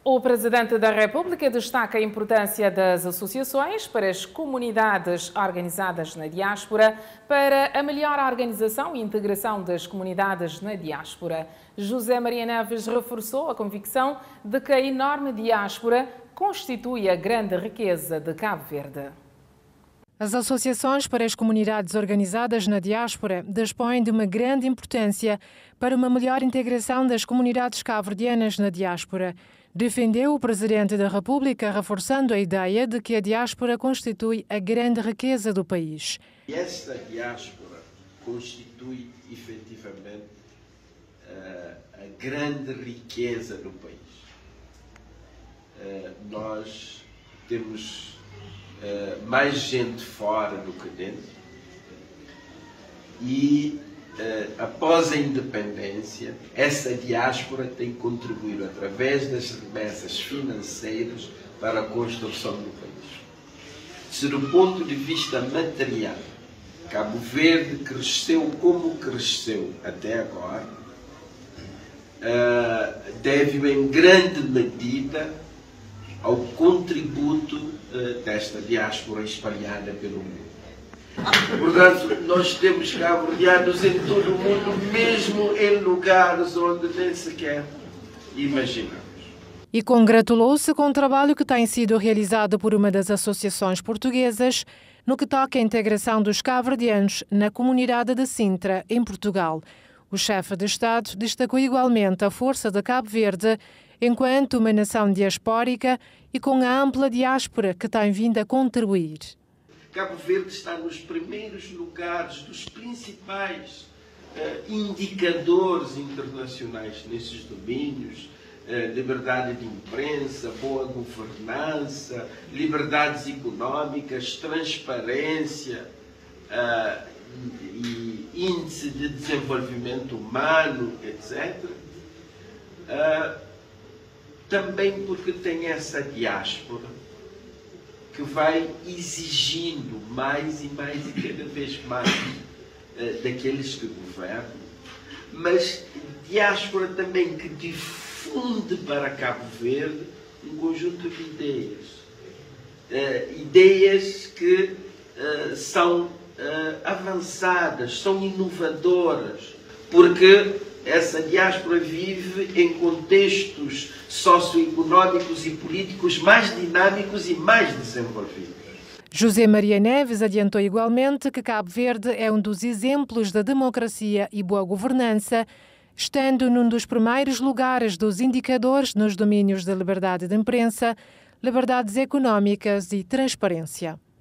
O Presidente da República destaca a importância das associações para as comunidades organizadas na diáspora, para a melhor organização e integração das comunidades na diáspora. José Maria Neves reforçou a convicção de que a enorme diáspora constitui a grande riqueza de Cabo Verde. As associações para as comunidades organizadas na diáspora dispõem de uma grande importância para uma melhor integração das comunidades cabo-verdianas na diáspora. Defendeu o Presidente da República, reforçando a ideia de que a diáspora constitui a grande riqueza do país. Esta diáspora constitui efetivamente a grande riqueza do país. Nós temos mais gente fora do que dentro e após a independência essa diáspora tem contribuído através das remessas financeiras para a construção do país. Se do ponto de vista material Cabo Verde cresceu como cresceu até agora, deve em grande medida ao contributo desta diáspora espalhada pelo mundo. Portanto, nós temos cabo-verdianos em todo o mundo, mesmo em lugares onde nem sequer imaginamos. E congratulou-se com o trabalho que tem sido realizado por uma das associações portuguesas no que toca à integração dos cabo-verdianos na comunidade de Sintra, em Portugal. O chefe de Estado destacou igualmente a força de Cabo Verde enquanto uma nação diaspórica e com a ampla diáspora que tem vindo a contribuir. Cabo Verde está nos primeiros lugares dos principais indicadores internacionais nesses domínios: liberdade de imprensa, boa governança, liberdades económicas, transparência e índice de desenvolvimento humano, etc. Também porque tem essa diáspora que vai exigindo mais e mais e cada vez mais daqueles que governam, mas diáspora também que difunde para Cabo Verde um conjunto de ideias que são avançadas, são inovadoras, porque essa diáspora vive em contextos socioeconómicos e políticos mais dinâmicos e mais desenvolvidos. José Maria Neves adiantou igualmente que Cabo Verde é um dos exemplos da democracia e boa governança, estando num dos primeiros lugares dos indicadores nos domínios da liberdade de imprensa, liberdades económicas e transparência.